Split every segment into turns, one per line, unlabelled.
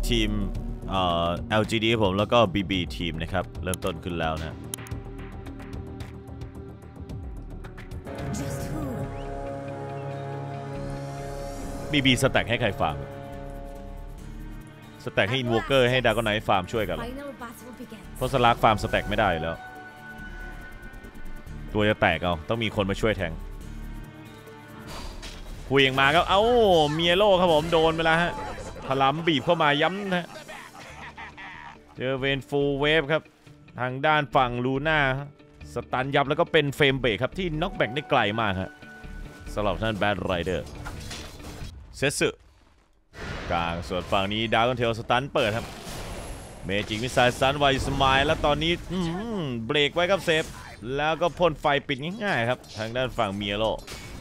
ทีมLGD ผมแล้วก็ BB ทีมนะครับเริ่มต้นขึ้นแล้วนะ BB สแต็กให้ใครฟาร์มสแต็กให้อินวอเกอร์ให้ดากอนไนท์ฟาร์มช่วยกันเพราะสลักฟาร์มสแต็กไม่ได้แล้วตัวจะแตกเอาต้องมีคนมาช่วยแทงคุยเองมาครับเอ้าเมียโลครับผมโดนไปแล้วฮะพลัมบีบเข้ามาย้ำนะเจอเวนฟูลเวฟครับทางด้านฝั่งลูน่าสตันยับแล้วก็เป็นเฟรมเบรกครับที่น็อกแบ็กได้ไกลมากฮะสำหรับท่านแบดไรเดอร์เซสึกลางส่วนฝั่งนี้ดาวน์เทลสตันเปิดครับเมจิกมิสไซล์สตันไวสมายแล้วตอนนี้เบรกไว้ครับเซฟแล้วก็พ่นไฟปิดง่ายๆครับทางด้านฝั่งเมียโล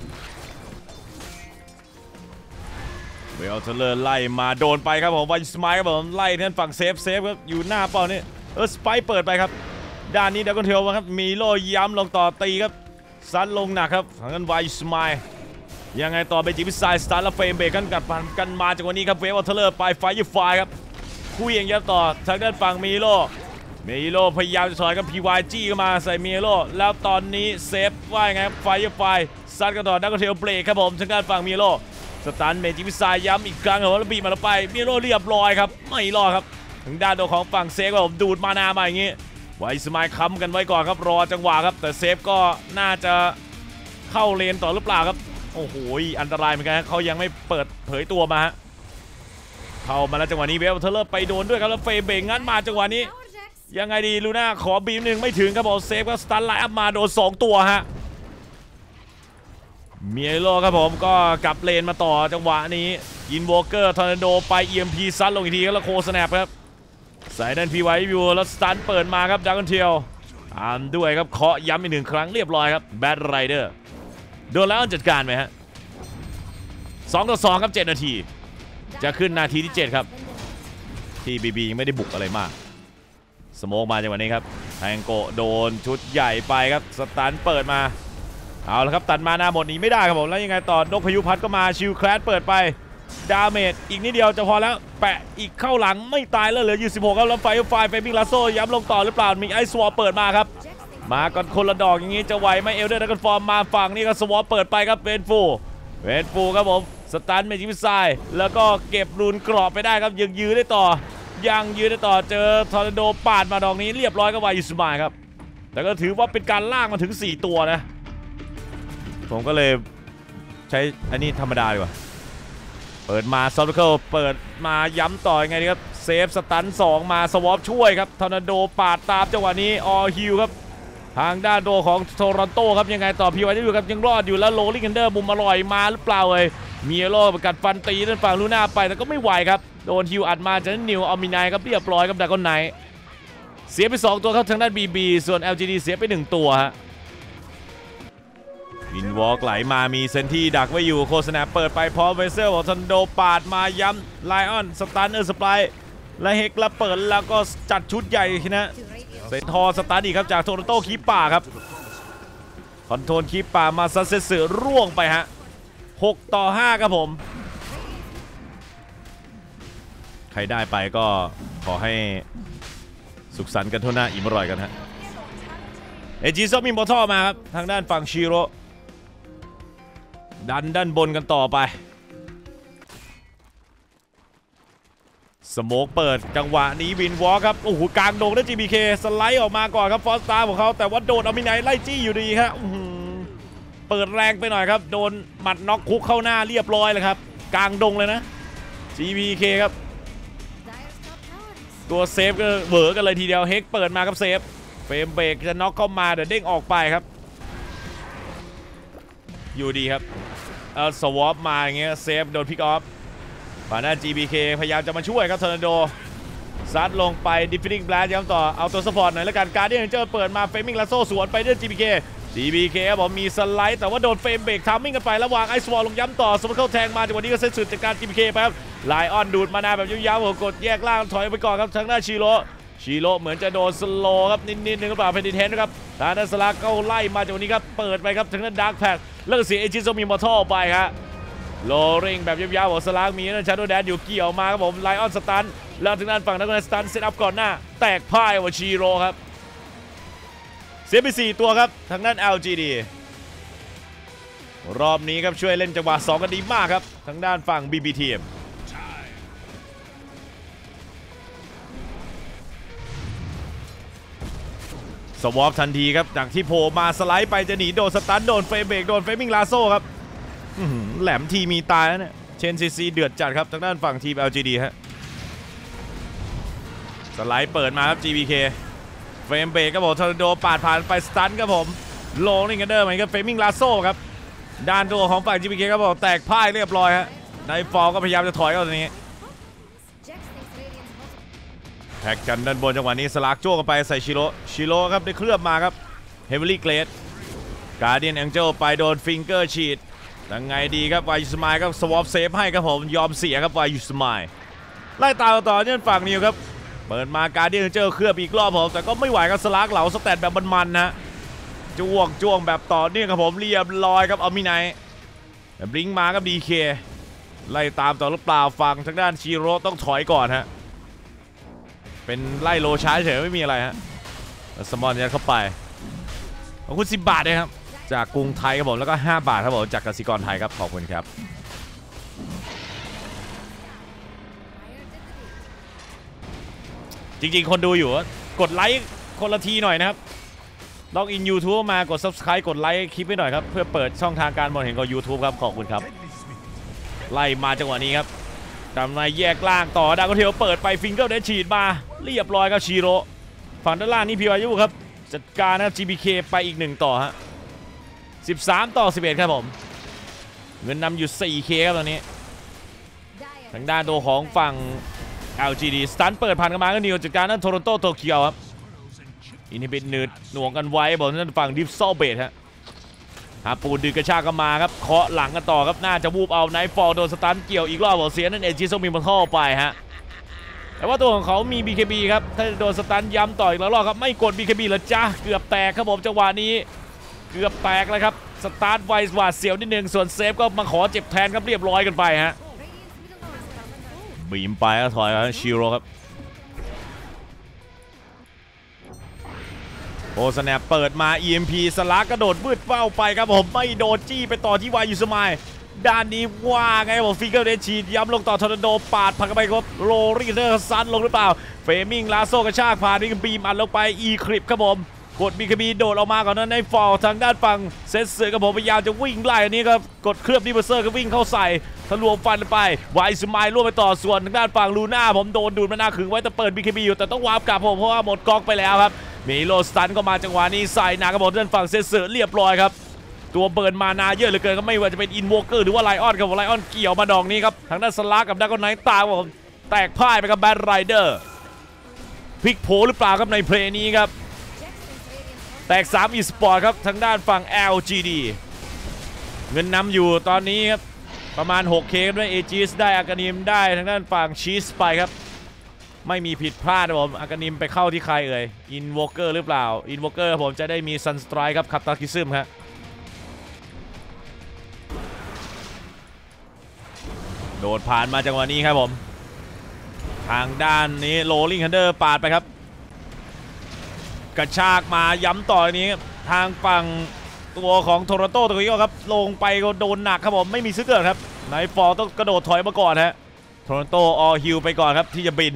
เวลเทเลอร์ไล่มาโดนไปครับผมไวสมายครับผมไล่ท่านฝั่งเซฟครับอยู่หน้าเป้านี่สไปเปิดไปครับด้านนี้ดาวน์เทลครับมีโลย้ำลงต่อตีครับซัดลงหนักครับทางด้านไวสมายยังไงต่อเบจิมิสไซล์สตาร์และเฟรมเบรกกันมาจากวันนี้ครับเวลเทเลอร์ไปไฟยูไฟครับคู่เองยับต่อทางด้านฝั่งมีโลพยายามจะถอยกับ PYG เข้ามาใส่เมโลแล้วตอนนี้เซฟว่าไงครับไฟซัดกันต่อดักเทลเบรกครับผมทางด้านฝั่งเมโลสตันเมจิมิสไซล์ย้ำอีกครั้งแล้วบีบมาแล้วไปเมโลเรียบร้อยครับไม่รอครับทางด้านตัวของฝั่งเซฟครับผมดูดมานามาอย่างงี้ไวสมายค้ำกันไว้ก่อนครับรอจังหวะครับแต่เซฟก็น่าจะเข้าเลนต่อหรือเปล่าครับโอ้โหอันตรายเหมือนกันเขายังไม่เปิดเผยตัวมาฮะเข้ามาแล้วจังหวะนี้เวลเทเลอร์ไปโดนด้วยครับแล้วเฟรมเบรกงั้นมาจังหวะนี้ยังไงดีลูน่าขอบีมหนึ่งไม่ถึงครับผมเซฟก็สตันไลน์อัพมาโดน2ตัวฮะเมียโลครับผมก็กลับเลนมาต่อจังหวะนี้อินวอเกอร์ทอร์นาโดไป EMP ซัดลงอีกทีแล้วโคสแนปครับใส่ดันพีไว้อยู่แล้วสตันเปิดมาครับดักกันเทียวตามด้วยครับเคาะย้ำอีก1 ครั้งเรียบร้อยครับแบดไรเดอร์โดนแล้วจัดการไหมฮะ2-2ครับ7 นาทีจะขึ้นนาทีที่7ครับที่BBยังไม่ได้บุกอะไรมากสโมกมาจังหวะนี้ครับแทงโกโดนชุดใหญ่ไปครับสตันเปิดมาเอาละครับตันมาหน้าหมดนี้ไม่ได้ครับผมแล้วยังไงต่อนกพายุพัดก็มาชิลแคลสเปิดไปดาเมจอีกนิดเดียวจะพอแล้วแปะอีกเข้าหลังไม่ตายแล้วเหลืออยู่16ครับแล้วไฟมิงลาโซย้ำลงต่อหรือเปล่ามีไอซ์วอลเปิดมาครับมาก่อนคนละดอกอย่างนี้จะไหวไหมเอลเดอร์ดักฟอร์มมาฝั่งนี้ก็สวอปเปิดไปครับเวนฟูครับผมสตันเมจิมิสไซล์แล้วก็เก็บรูนกรอบไปได้ครับยังยื้อได้ต่อเจอทอร์นาโดปาดมาดอกนี้เรียบร้อยกับวายุสมายครับแต่ก็ถือว่าเป็นการลากมาถึง4ตัวนะผมก็เลยใช้อันนี้ธรรมดาดีกว่าเปิดมาซอฟต์เคิลเปิดมาย้ำต่อยังไงดีครับเซฟสตัน2มาสวอปช่วยครับทอร์นาโดปาดตามจังหวะนี้ออฮิลครับทางด้านโดของโทรอนโตครับยังไงต่อพีวันอยู่ครับยังรอดอยู่แล้วโรลลิ่งกันเดอร์มุมอร่อยมาหรือเปล่าเลยเมียโลประกัดฟันตีด้านฝั่งลูน่าไปแต่ก็ไม่ไหวครับโดนฮิวอัดมาจากนิวเอามินายครับเรียบร้อยกับดากอนไนท์เสียไป2ตัวครับทางด้าน BB ส่วน LGD เสียไป1ตัวฮะวินวอล์กไหลมามีเซนที่ดักไว้อยู่โคสแนปเปิดไปพร้อมเวเซลของทอนโดปาดมาย้ำไลออนสตันสปายและเฮกแล้วเปิดแล้วก็จัดชุดใหญ่นะเซนทอสตันอีกครับจากโทรโตคีป่าครับคอนโทรลคีป่ามาซัสเซสือร่วงไปฮะ6-5ครับผมใครได้ไปก็ขอให้สุขสันต์กันทั่วหน้าอิ่มอร่อยกันฮะเอจิซอมีมอทอมาครับทางด้านฝั่งชิโร่ดันด้านบนกันต่อไปสโมกเปิดจังหวะนี้วินวอลครับโอ้โหกลางโด่งได้ GBK สไลด์ออกมาก่อนครับฟอสตาร์ของเขาแต่ว่าโดนเอามินายไล่จี้อยู่ดีครับเปิดแรงไปหน่อยครับโดนหมัดน็อกคุกเข้าหน้าเรียบร้อยเลยครับกลางดงเลยนะ GBK ครับตัวเซฟก็เวอร์กันเลยทีเดียวเฮกเปิดมาครับเซฟเฟรมเบรกจะน็อกเข้ามาเดี๋ยวเด้งออกไปครับอยู่ดีครับสวอปมาอย่างเงี้ยเซฟโดนพิกออฟฝ่ายหน้า GBK พยายามจะมาช่วยครับทอร์นาโดซัดลงไปดิฟฟิงแบล็ดย้ำต่อเอาตัวสปอร์ตหน่อยแล้วกันการ์เดียนเจอเปิดมาเฟรมิงลาโซสวนไปด้วย GBK ครับผมมีสไลด์แต่ว่าโดนเฟรมเบรกทามมิ่งกันไประหว่างไอซ์วอลลงย้ำต่อสมมติเข้าแทงมาจากวันนี้ก็เซตสุดจากการ GBK ไปครับไลออนดูดมานาแบบยาวๆหัวกดแยกล่างถอยไปก่อนครับทางหน้าชิโร่เหมือนจะโดนสโลครับนิดนึงหรือเปล่าเพนดิเทนนะครับทางด้านสลักก็ไล่มาจากวันนี้ครับเปิดไปครับทางด้านดาร์กแพดแล้วก็เสียเอจิโซมีมอทอไปครับโลริงแบบยาวๆของสลากมีนั่นชาโดแดนอยู่เกี่ยวมาครับผมไลออนสตันแล้วทางด้านฝั่งนักสตันเซตอัพก่อนหน้าแตกพ่ายว่าชีโร่ครับเสียไป4ตัวครับทางด้าน LGD รอบนี้ครับช่วยเล่นจังหวะ2กันดีมากครับทางด้านฝั่ง BBTM สวอปทันทีครับจากที่โผล่มาสไลด์ไปจะหนีโดนสตันโดนเฟรมเบรกโดนเฟรมิงลาโซ่ครับแหลมทีมีตายแล้วเนี่ยเชนซีเดือดจัดครับทางด้านฝั่งทีม LGD ฮะสไลด์เปิดมาครับ GBK เฟรมเบรกครับผมทอร์นาโดปาดผ่านไปสตันครับผมโลนิ่งกันเดอร์เหมือนกับเฟรมิงลาโซ่ครับด้านตัวของฝั่ง GBK ครับผมแตกพ่ายเรียบร้อยฮะในฟอลก็พยายามจะถอยเข้าตรงนี้แท็กกันด้านบนจังหวะนี้สลากโจ้กันไปใส่ชิโร่ครับได้เคลือบมาครับเฮฟวี่เกรดการเดียนแองเจิลไปโดนฟิงเกอร์ฉีดยังไงดีครับวายุสมายครับสวอปเซฟให้ครับผมยอมเสียครับวายุสมายไล่ตามต่อเนี่ยฝั่งนิวครับเปิดมาการเดียนแองเจิลเคลือบอีกรอบผมแต่ก็ไม่ไหวครับสลากเหลาสแตทแบบมันๆนะจ้วงแบบต่อเนื่องครับผมเรียบร้อยครับเอามิไนบลิงมาครับดีเคไล่ตามต่อหรือเปล่าฝั่งทางด้านชิโร่ต้องถอยก่อนฮะเป็นไล่โลช้าเฉยไม่มีอะไรฮะสมอนยัดเข้าไปขอบคุณ10 บาทเลยครับจากกรุงไทยครับผมแล้วก็5 บาทครับผมจากกสิกรไทยครับขอบคุณครับจริงๆคนดูอยู่กดไลค์คนละทีหน่อยนะครับล็อกอิน YouTube มากด Subscribe กดไลค์คลิปให้หน่อยครับเพื่อเปิดช่องทางการมองเห็นของ YouTube ครับขอบคุณครับไล่มาจังหวะนี้ครับดำในแยกล่างต่อดาวก็เทลเปิดไปฟิงเกิลได้ฉีดมาเรียบร้อยครับชิโร่ฝั่งด้านล่างนี่พีวายุครับจัดการนะครับ GBK ไปอีก1ต่อฮะ13-11ครับผมเงินนำอยู่ 4K ครับตอนนี้ทางด้านตัวของฝั่ง LGD สตันเปิดผ่านกันมาก็นิวจัดการนั่นโทรอนโตโตเกียวครับอินฮิบิตหนืดหน่วงกันไว้บอกนั่นฝั่งดิฟซอลเบทฮะหาปูดึงกระชากกันมาครับเคาะหลังกันต่อครับน่าจะวูบเอาไนท์ฟอลโดนสตันเกี่ยวอีกรอบบอกเสียนั่นเอจิโซมีมันท่อไปฮะแต่ว่าตัวของเขามี BKB ครับถ้าโดนสตันย้ำต่ออีกแล้วรอบครับไม่กด BKB แล้วจ้าเกือบแตกครับผมจังหวะนี้เกือบแตกแล้วครับสตาร์ทไวส์หวาดเสียวนิดนึงส่วนเซฟก็มาขอเจ็บแทนครับเรียบร้อยกันไปฮะบีมไปก็ถอยครับชิโร่ครับโอสแนปเปิดมา EMP สลักกระโดดมืดเฝ้าไปครับผมไม่โดนจี้ไปต่อที่วายุสมายด้านนี้ว่าไงผมฟิกเกอร์เดชีดย้ำลงต่อทอร์นาโดปาดผักกันไปครับโรริเดอร์ซันลงหรือเปล่าเฟมิงลาโซกระชากผ่านนี่บีมอัดลงไปอีคลิปครับผมกด BKB โดดออกมาก่อนนั้นในฟอลทางด้านฝั่งเซนเซอร์กับผมพยายามจะวิ่งไล่อันนี้ครับกดเคลือบดิเบอร์เซอร์ก็วิ่งเข้าใส่ทะลวงฟันไปวายุสมายล่วงไปต่อส่วนทางด้านฝั่งลูน่าผมโดนดูดมาหน้าขึงไว้แต่เปิด BKB อยู่แต่ต้องวาร์ปกลับผมเพราะว่าหมดก๊อกไปแล้วครับมีโลสตันก็มาจังหวะนี้ใส่หนักกระบอกด้านฝั่งเซนเซอร์เรียบร้อยครับตัวเบิร์นมานาเยอะเหลือเกินก็ไม่ว่าจะเป็นอินวอล์กเกอร์หรือว่าไลออนครับไลออนเกี่ยวมาดอกนี้ครับทางด้านสลากับดักก็ไนท์ตาผมแตกพ่ายไปกับแบทไรเดอร์พลิกโผหรือเปล่าครับในเพลย์นี้ครับแตก3 อีสปอร์ตครับทางด้านฝั่ง LGD เงินนำอยู่ตอนนี้ครับประมาณ 6K ด้วยเอจิสได้อากานิมได้ทางด้านฝั่งชีสไปครับไม่มีผิดพลาดนะผมอากานิมไปเข้าที่ใครเอ่ยอินวอล์กเกอร์หรือเปล่าอินวอล์กเกอร์ผมจะได้มีซันสไตรค์ครับคาตาคิซึมครับโดดผ่านมาจังหวะนี้ครับผมทางด้านนี้โรลลิงฮันเดอร์ปาดไปครับกระชากมาย้ำต่อนี้ทางฝั่งตัวของโทรอนโตตัวนี้ครับลงไปก็โดนหนักครับผมไม่มีซึกเกิดครับไนท์ฟอลต้องกระโดดถอยมาก่อนฮะโทรอนโตออฮิลไปก่อนครับที่จะบิน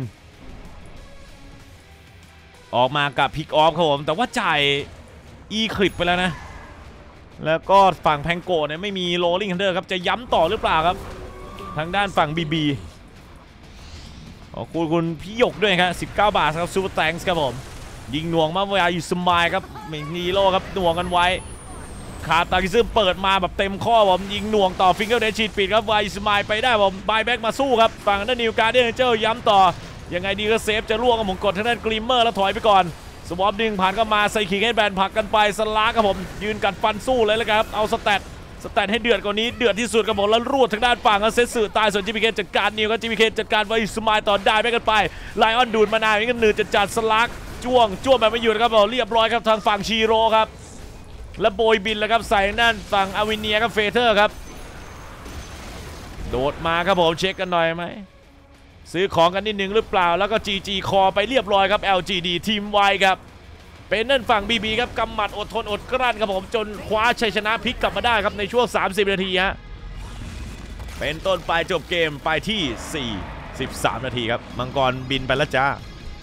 ออกมากับพิกออฟครับผมแต่ว่าจ่ายอีคลิปไปแล้วนะแล้วก็ฝั่งแพงโกเนี่ยไม่มีโรลลิงฮันเดอร์ครับจะย้ำต่อหรือเปล่าครับทางด้านฝั่งBBขอบคุณพี่หยกด้วยครับ19 บาทครับซูเปอร์แตงส์ครับผมยิงหน่วงมากเวลาอยู่สมายครับมีโลครับหน่วงกันไว้คาตาคิซึมเปิดมาแบบเต็มข้อผมยิงหน่วงต่อฟิงเกิลเดชีดปิดครับวายุสมายไปได้ผมบายแบ็กมาสู้ครับฝั่งด้านนิวการ์เดนเจอร์ย้ำต่อยังไงดีก็เซฟจะล่วงกับผมกดทางด้านกริมเมอร์แล้วถอยไปก่อนสวอปดึงผ่านก็มาใส่ขิงให้แบนผลักกันไปสลาครับผมยืนกัดฟันสู้เลยครับเอาสแตทให้เดือดกว่านี้เดือดที่สุดครับผมแล้วรูดทางด้านฝั่งเซตสื่อตายส่วน GBK จัดการนิวกับ GBK จัดการไว้สมายต่อได้ไปกันไปไลออนดูดมานานนี่ก็หนืดจัดสลักจ้วงแบบไม่หยุดครับผมเรียบร้อยครับทางฝั่งชิโร่ครับและโบยบินแล้วครับใส่นั่นฝั่งอาวิเนียกับเฟเธอร์ครับโดดมาครับผมเช็คกันหน่อยไหมซื้อของกันนิดนึงหรือเปล่าแล้วก็ GG คอไปเรียบร้อยครับ LGD ทีม Y ครับเป็นนั่นฝั่ง BB ครับกำหมัดอดทนอดกลั้นครับผมจนคว้าชัยชนะพลิกกลับมาได้ครับในช่วง30นาทีฮะเป็นต้นไปจบเกมไปที่13นาทีครับมังกรบินไปแล้วจ้า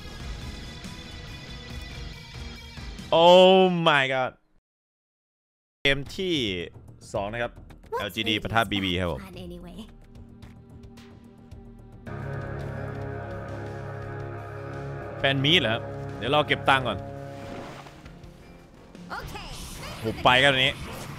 โอ้ my god เกมที่2นะครับ LGD ปะทะ BB ครับผมแฟนมีดเหรอครับเดี๋ยวรอเก็บตังค์ก่อนหุบไปกันนี้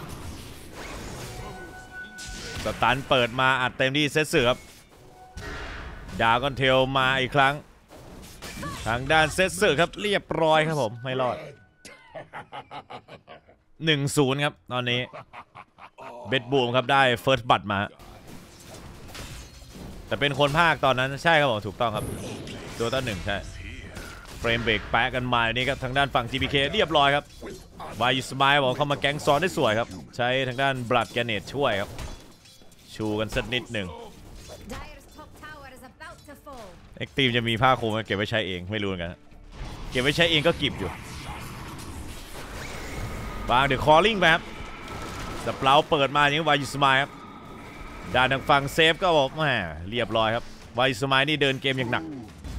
สตันเปิดมาอัดเต็มที่เซตเสือครับดาวกอนเทลมาอีกครั้งทางด้านเซตเสือครับเรียบร้อยครับผมไม่รอด 1-0 ครับตอนนี้เบ็ดบูมครับได้เฟิร์สบัตมาแต่เป็นคนภาคตอนนั้นใช่ครับผมถูกต้องครับตัวต้น1ใช่เฟรมเบรกแปะกันมานี่ครับทางด้านฝั่ง GBK เรียบร้อยครับวายุสมายบอกเข้ามาแก๊งซ้อนได้สวยครับใช้ทางด้านบลัดแกเนตช่วยครับชูกันสักนิดหนึ่งเอ็กตีมจะมีผ้าคลุมเก็บไว้ใช้เองไม่รู้เหมือนกันเก็บไว้ใช้เองก็กิบอยู่บางเดี๋ยวคอลลิ่งไปครับสเปล่าเปิดมาอย่างนี้วายุสมายครับด้านทางฝั่งเซฟก็บอกแหมเรียบร้อยครับวายุสมายนี่เดินเกมอย่างหนัก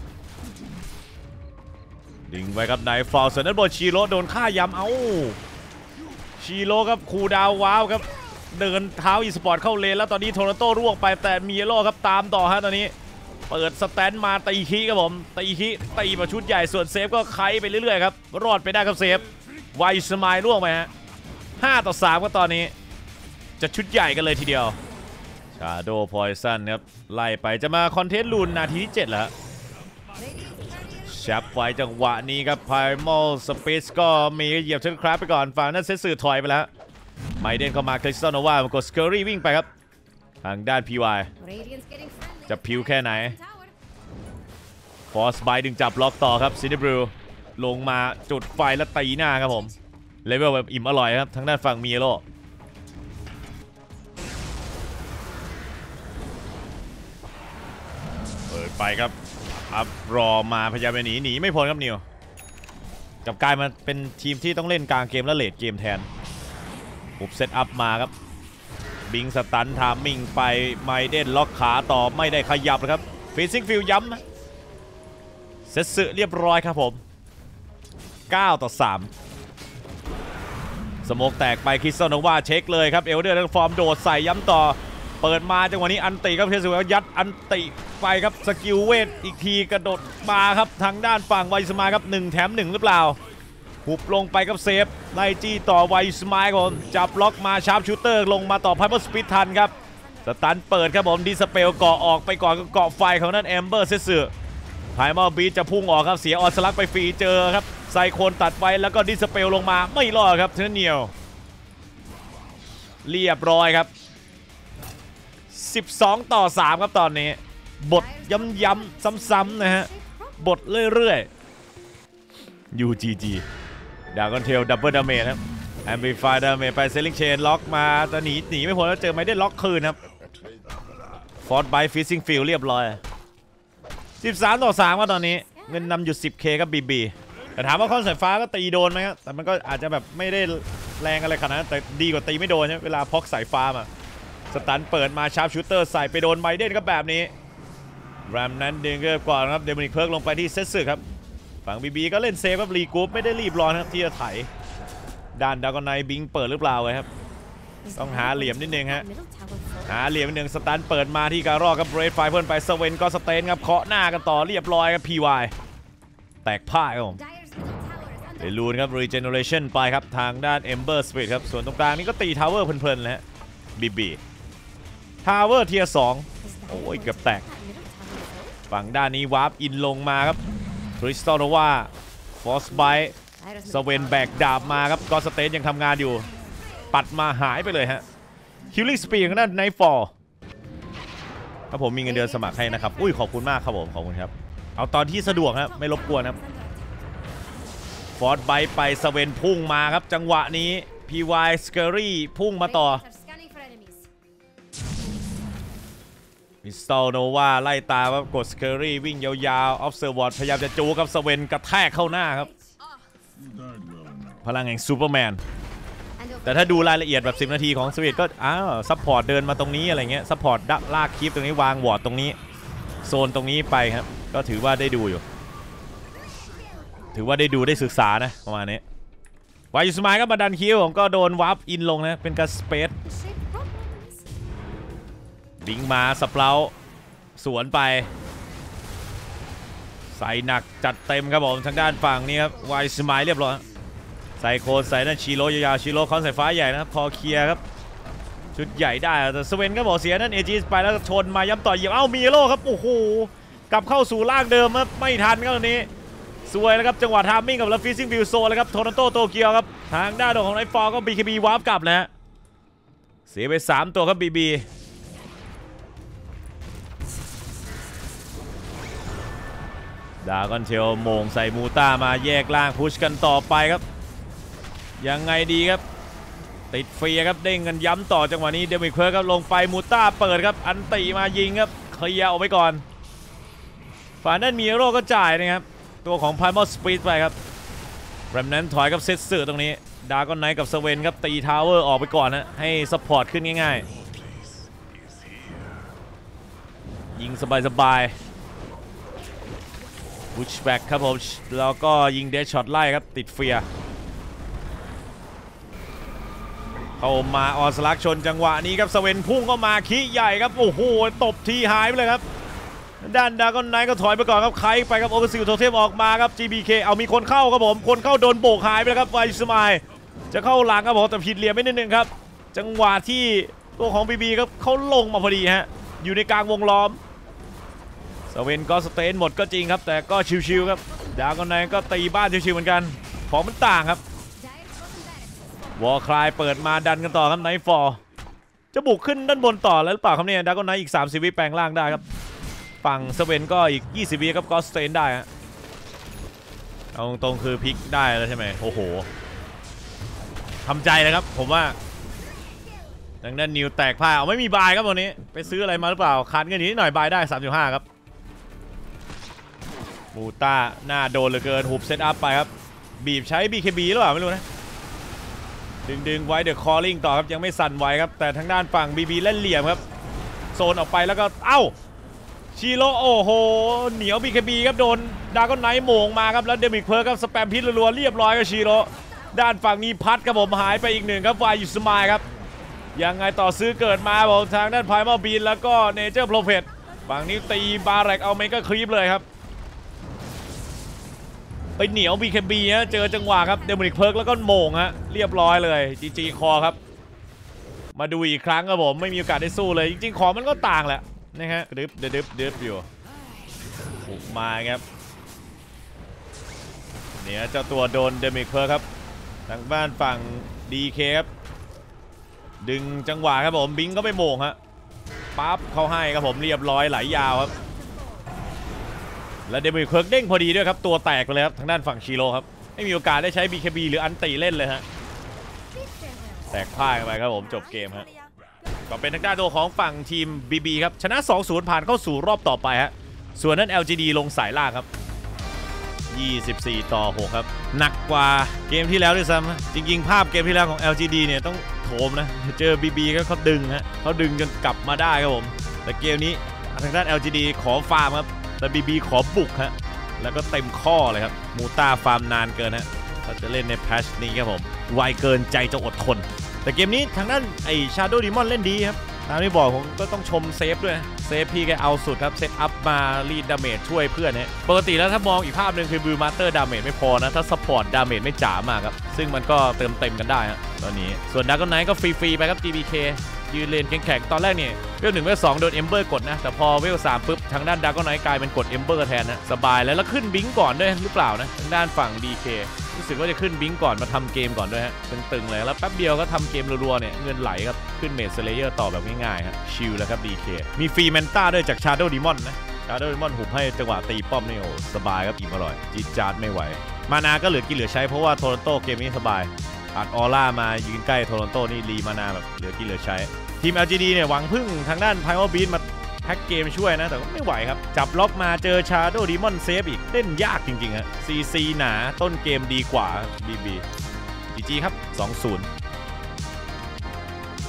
ดึงไว้ครับนายฟอลส่วนนั้นบอลชีโร่โดนฆ่ายำเอาชีโร่ครับคูดาวว้าวครับเดินเท้าอีสปอร์ตเข้าเลนแล้วตอนนี้โทรโต้ร่วงไปแต่มีเอโร่ครับตามต่อฮะตอนนี้เปิดสแตนมาตีคีครับผมตีคีตีมาชุดใหญ่ส่วนเซฟก็ไขไปเรื่อยๆครับรอดไปได้ครับเซฟไวสมายร่วงไปฮะ5-3ก็ตอนนี้จะชุดใหญ่กันเลยทีเดียวชาโดว์พอยซันครับไล่ไปจะมาคอนเทนต์ลูนนาทีที่7แล้วชับไว้จังหวะนี้ครับไพมอลสเปซก็มีเหยียบเทนคราฟไปก่อนฝั่งนั้นเซตสื่อถอยไปแล้วไมเดนเข้ามาคริสตัลโนวากดสเกอรี่วิ่งไปครับทางด้าน PY จะพิวแค่ไหนฟอร์สไบดึงจับล็อกต่อครับซินเดบรูลงมาจุดไฟและตีหน้าครับผมเลเวลแบบอิ่มอร่อยครับทางด้านฝั่งมีโลเปิดไปครับอัพรอมาพยายามจะหนีไม่พ้นครับนิวจับกลายมาเป็นทีมที่ต้องเล่นกลางเกมและเลดเกมแทนปุ๊บเซตอัพมาครับบิงสตันทามมิ่งไปไมเดนล็อกขาต่อไม่ได้ขยับเลยครับฟิซซิ่งฟิลย้ำเซตสึเรียบร้อยครับผม9-3สโมกแตกไปคริสตัลโนวาเช็คเลยครับเอลเดอร์ฟอร์มโดดใส่ย้ำต่อเปิดมาจังหวะนี้อันติครับเทสุวยัดอันติไปครับสกิลเวทอีกทีกระโดดมาครับทางด้านฝั่งไวสมายครับ1แถม1หรือเปล่าหุบลงไปกับเซฟไล่จี้ต่อไวสมายก่อนจับล็อกมาชาร์ปชูเตอร์ลงมาต่อไพเปอร์สปีดทันครับสตันเปิดครับผมดิสเปลเกาะออกไปก่อนเกาะไฟของนั่นแอมเบอร์เซสึไพมอลบีจะพุ่งออกครับเสียออสลักไปฟรีเจอครับไซโคนตัดไว้แล้วก็ดิสเปลลงมาไม่รอดครับเทนเนียลเรียบร้อยครับ12-3ครับตอนนี้บทย้ำๆซ้ำๆนะฮะบทเรื่อยๆ UGG ดาวคอนเทลดับเบิลดาเมจครับแอมพลิฟายดาเมจไปเซลลิงเชนล็อกมาจะหนีไม่พ้นแล้วเจอไม่ได้ล็อกคืนครับฟอร์ดไบฟิซซิ่งฟิลเรียบร้อย13-3ครับตอนนี้เงินนำอยู่ 10K ครับ BB แต่ถามว่าคอนสายฟ้าก็ตีโดนไหมครับแต่มันก็อาจจะแบบไม่ได้แรงอะไรขนาดนั้นแต่ดีกว่าตีไม่โดนใช่ไหมเวลาพกสายฟ้ามาสตันเปิดมาชาร์ปชูเตอร์ใส่ไปโดนไมเดนครับแบบนี้แรมนั้นดึงเกินก่อนครับเดมินิกเพิร์กลงไปที่เซตสึครับฝั่ง BB ก็เล่นเซฟครับรีกรุ๊ปไม่ได้รีบร้อนครับที่จะไถด้านดากอนไนบิงเปิดหรือเปล่าเลยครับต้องหาเหลี่ยมนิดนึงฮะหาเหลี่ยมนิดนึงสตันเปิดมาที่การอกครับเรดไฟเพิ่นไปสเวนก็สเตนครับเคาะหน้ากันต่อเรียบร้อยครับ PY แตกพ่ายครับผมเดลูนครับ regeneration ไปครับทางด้าน Ember Spirit ครับส่วนตรงกลางนี่ก็ตีทาวเวอร์เพลินๆเลยฮะ BB ทาวเวอร์เทียร์2โอ้ยเกือบแตกฝั่งด้านนี้วาร์ปอินลงมาครับคริสตัลโนวาฟอสไบสเวนแบกดาบมาครับก็สเตนยังทำงานอยู่ปัดมาหายไปเลยฮะคิลลิ่งสปีดของด้านไนท์ฟอร์ครับผมมีเงินเดือนสมัครให้นะครับอุ้ยขอบคุณมากครับผมขอบคุณครับเอาตอนที่สะดวกครับไม่รบกวนครับฟอร์ดไบไปสเวนพุ่งมาครับจังหวะนี้ PY สเกอรี่พุ่งมาต่อมิสตัลโนวาไล่ตามครับกดสเคอรี่วิ่งยาวๆออฟเซอร์วอร์ดพยายามจะจูกับสเวนกระแทกเข้าหน้าครับพลังแห่งซูเปอร์แมนแต่ถ้าดูรายละเอียดแบบ10 นาทีของสวีทก็ซัพพอร์ตเดินมาตรงนี้อะไรเงี้ยซัพพอร์ตลากคลิปตรงนี้วางวอร์ดตรงนี้โซนตรงนี้ไปครับก็ถือว่าได้ดูอยู่ถือว่าได้ดูได้ศึกษานะประมาณนี้วายุสมายก็มาดันคิวผมก็โดนวาร์ปอินลงนะเป็นการสเปซบิงมาสเปราสวนไปใส่หนักจัดเต็มครับผมทางด้านฝั่งนี้ครับวายุสมายเรียบร้อยใส่โคนใส่นั่นชิโร่ยาวๆชิโร่คอนสายฟ้าใหญ่นะครับพอเคลียร์ครับชุดใหญ่ได้แต่สเวนก็บอกเสียนั่นเอจิสไปแล้วชนมาย้ำต่อเหยียบมีโร่ครับโอ้โหกลับเข้าสู่ล่างเดิมครับไม่ทันครับตอนนี้สวยแล้วครับจังหวะทามมิ่งกับแล้วฟิซซิ่งบิลโซเลยครับโทรอนโตโตเกียวครับทางด้านของไนท์ฟอร์ก็ BKB วาร์ปกลับนะฮะเสียไป3 ตัวครับ BB ดากอนเทลโมงใส่มูต้ามาแยกล่างพุชกันต่อไปครับยังไงดีครับติดฟรีครับเด้งกันย้ำต่อจังหวะนี้เดมิเคิร์ครับลงไปมูต้าเปิดครับอันติมายิงครับเคลียร์ออกไปก่อนฝ่ายนั้นมีโร่ก็จ่ายนะครับตัวของ Primal Speed ไปครับแรมนั้นถอยกับเซตสึตรงนี้ดากอนไนท์กับสเวนครับตีทาวเวอร์ออกไปก่อนนะให้ซัพพอร์ตขึ้นง่ายๆยิงสบายๆบุชแบ็กครับผมแล้วก็ยิงเดชช็อตไล่ครับติดเฟียเข้ามาออสลักชนจังหวะนี้ครับสเวนพุ่งเข้ามาขี้ใหญ่ครับโอ้โหตบทีหายไปเลยครับด้านดากอนไนท์ก็ถอยไปก่อนครับไคไปครับโอเวอร์ซิลโทเทมออกมาครับ GBK เอามีคนเข้าครับผมคนเข้าโดนโบกหายไปแล้วครับไวสมายจะเข้าหลังครับผมแต่ผิดเหลี่ยมไม่นิดนึงครับจังหวะที่ตัวของ BB ครับเขาลงมาพอดีฮะอยู่ในกลางวงล้อมสเวนก็สเตนหมดก็จริงครับแต่ก็ชิวๆครับดากอนไนท์ก็ตีบ้านชิวๆเหมือนกันของมันต่างครับวอลคลายเปิดมาดันกันต่อครับไนท์ฟอร์จะบุกขึ้นด้านบนต่อแล้วหรือเปล่าครับเนี่ยดากอนไนท์อีก30 วิแปลงร่างได้ครับฝั่งสเวนก็อีก20 วิครับก็สเตนได้ฮะเอาตรงๆคือพลิกได้แล้วใช่ไหมโอ้โหทำใจนะครับผมว่าดังนั้นนิวแตกพ่ายเอาไม่มีบายครับวันนี้ไปซื้ออะไรมาหรือเปล่าคันกันนิดหน่อยบายได้ 3.5 ครับมูต้าหน้าโดนเหลือเกินหุบเซตอัพไปครับบีบใช้ BKB หรือเปล่าไม่รู้นะดึงไว้เดอะคอลลิ่งต่อครับยังไม่สั่นไว้ครับแต่ทางด้านฝั่ง BB เล่นเหลี่ยมครับโซนออกไปแล้วก็เอ้าชิโร่โอ้โหเหนียว BKB ครับโดนดากอนไนท์โมงมาครับแล้วเดมิกเพิร์กครับสแปมพิษรัวๆเรียบร้อยกับชิโร่ด้านฝั่งนี้พัดครับผมหายไปอีก1ครับวายุสมายครับยังไงต่อซื้อเกิดมาบอกทางด้านไพร์มาบีนแล้วก็เนเจอร์โปรเฟตฝั่งนี้ตีบาร์แรกเอาเมกะครีปเลยครับไปเหนียว BKB ฮะเจอจังหวะครับเดมิกเพิร์กแล้วก็โมงฮะเรียบร้อยเลยจีคอครับมาดูอีกครั้งครับผมไม่มีโอกาสได้สู้เลยจริงๆของมันก็ต่างแหละนะฮะดึบอยู่บุกมาครับเนี่ยเจ้าตัวโดนเดมิกเพิร์กครับทางบ้านฝั่ง DK ครับดึงจังหวะครับผมบิงก็ไม่โมงฮะปั๊บเขาให้ครับผมเรียบร้อยไหลยาวครับและเดมิกเพิร์กเด้งพอดีด้วยครับตัวแตกไปเลยครับทางด้านฝั่งชิโร่ครับไม่มีโอกาสได้ใช้ BKB หรืออันติเล่นเลยฮะแตกพ่ายไปครับผมจบเกมฮะก็เป็นทางด้านตัวของฝั่งทีม BB ครับชนะ 2-0 ผ่านเข้าสู่รอบต่อไปฮะส่วนนั้น LGD ลงสายล่างครับ24-6ครับหนักกว่าเกมที่แล้วด้วยซ้ำจริงๆภาพเกมที่แล้วของ LGD เนี่ยต้องโถมนะเจอ BB ก็เขาดึงฮะเขาดึงจนกลับมาได้ครับผมแต่เกมนี้ทางด้าน LGD ขอฟาร์มครับแต่ BB ขอบุกฮะแล้วก็เต็มข้อเลยครับมูต้าฟาร์มนานเกินฮะเราจะเล่นในแพทช์นี้ครับผมไวเกินใจจะอดทนแต่เกมนี้ทางด้านไอ้ Shadow Demon เล่นดีครับตามที่บอกผมก็ต้องชมเซฟด้วยนะเซฟพี่แกเอาสุดครับเซตอัพมารีดดาเมจช่วยเพื่อนเนี่ยปกติแล้วถ้ามองอีกภาพหนึ่งคือบิลมาสเตอร์ดาเมจไม่พอนะถ้าซัพพอร์ตดาเมจไม่จ๋ามากครับซึ่งมันก็เต็มกันได้ฮะตอนนี้ส่วนดากอนไนท์ก็ฟรีไปครับ GBK ยืนเลนแข็งๆตอนแรกเนี่ยเวล 1 เวล 2โดนเอมเบอร์กดนะแต่พอเวล 3ปุ๊บทางด้านดากอนไนท์กลายเป็นกดเอมเบอร์แทนนะสบายแล้วขึ้นบิงก่อนด้วยหรือเปล่านะทางด้านฝั่ง DKรู้สึกว่าจะขึ้นบิงก่อนมาทำเกมก่อนด้วยฮะตึงๆเลยแล้วแป๊บเดียวก็ทำเกมรัวๆเนี่ยเงินไหลครับขึ้นเมดสเลเยอร์ต่อแบบง่ายๆครับชิลแล้วครับ DK มีฟรีแมนต้าด้วยจาก Shadow Demon นะ Shadow Demon หุบให้จังหวะตีป้อมนี่โอ้สบายครับอิ่มอร่อยจีดจาดไม่ไหวมานาก็เหลือกินเหลือใช้เพราะว่าโทรอนโตเกมนี้สบายอัดออร่ามายืนใกล้โทรอนโตนี่รีมานาแบบเหลือกินเหลือใช้ทีม LGD เนี่ยหวังพึ่งทางด้าน Primal Beast มาแพ็กเกมช่วยนะแต่ก็ไม่ไหวครับจับล็อบมาเจอชาโดว์ดีมอนเซฟอีกเล่นยากจริงๆฮะซีหนาต้นเกมดีกว่า BB จีครับ 2-0